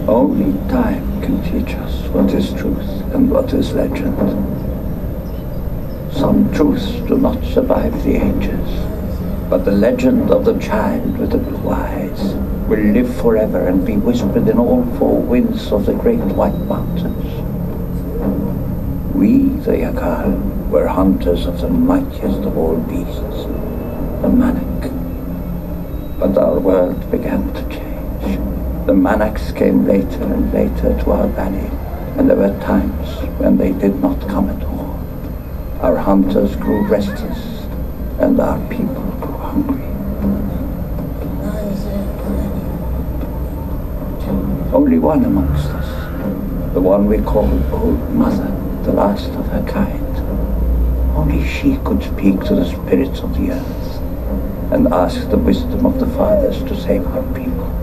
Only time can teach us what is truth and what is legend. Some truths do not survive the ages, but the legend of the child with the blue eyes will live forever and be whispered in all four winds of the great white mountains. We, the Yakal, were hunters of the mightiest of all beasts, the Manak. But our world began to change. The Manaks came later and later to our valley, and there were times when they did not come at all. Our hunters grew restless, and our people grew hungry. Only one amongst us, the one we called Old Mother, the last of her kind, only she could speak to the spirits of the earth and ask the wisdom of the fathers to save our people.